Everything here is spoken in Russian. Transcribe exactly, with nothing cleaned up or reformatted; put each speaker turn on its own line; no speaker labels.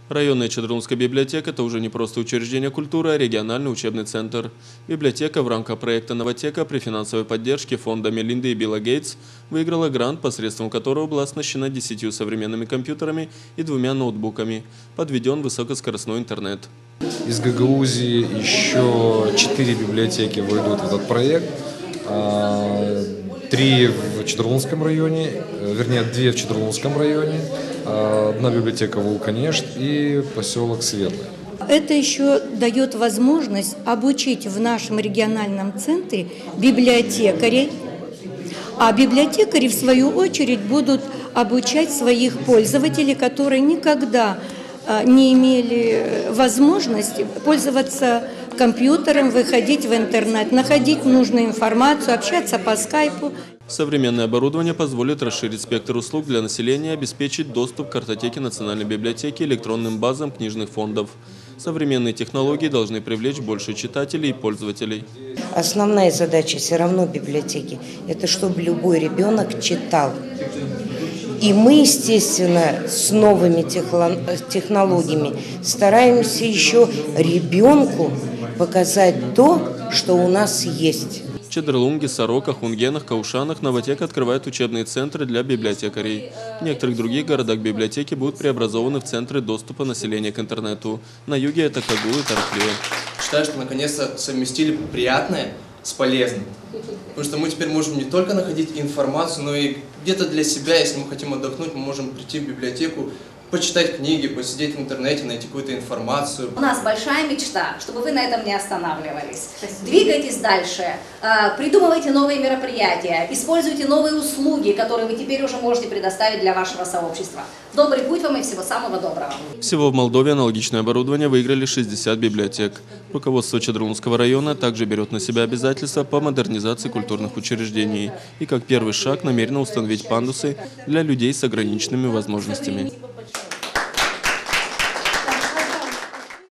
Районная Чедрулунская библиотека – это уже не просто учреждение культуры, а региональный учебный центр. Библиотека в рамках проекта «Новотека» при финансовой поддержке фонда Мелинды и Билла Гейтс выиграла грант, посредством которого была оснащена десятью современными компьютерами и двумя ноутбуками. Подведен высокоскоростной интернет.
Из Гагаузии еще четыре библиотеки войдут в этот проект. Три в Чедрулунском районе, вернее, две в Чедрулунском районе, одна библиотека Вулканешт и поселок Светлый.
Это еще дает возможность обучить в нашем региональном центре библиотекарей, а библиотекари, в свою очередь, будут обучать своих пользователей, которые никогда не имели возможности пользоваться компьютером, выходить в интернет, находить нужную информацию, общаться по скайпу.
Современное оборудование позволит расширить спектр услуг для населения и обеспечить доступ к картотеке Национальной библиотеки и электронным базам книжных фондов. Современные технологии должны привлечь больше читателей и пользователей.
Основная задача все равно библиотеки – это чтобы любой ребенок читал. И мы, естественно, с новыми технологиями стараемся еще ребенку показать то, что у нас есть.
В Чедрулунге, Сороках, Унгенах, Каушанах Новотека открывает учебные центры для библиотекарей. В некоторых других городах библиотеки будут преобразованы в центры доступа населения к интернету. На юге это Кагул и Тараклия.
Считаю, что наконец-то совместили приятное с полезным. Потому что мы теперь можем не только находить информацию, но и где-то для себя, если мы хотим отдохнуть, мы можем прийти в библиотеку, почитать книги, посидеть в интернете, найти какую-то информацию.
У нас большая мечта, чтобы вы на этом не останавливались. Двигайтесь дальше, придумывайте новые мероприятия, используйте новые услуги, которые вы теперь уже можете предоставить для вашего сообщества. Добрый путь вам и всего самого доброго.
Всего в Молдове аналогичное оборудование выиграли шестьдесят библиотек. Руководство Чедрулунского района также берет на себя обязательства по модернизации культурных учреждений и как первый шаг намерено установить пандусы для людей с ограниченными возможностями.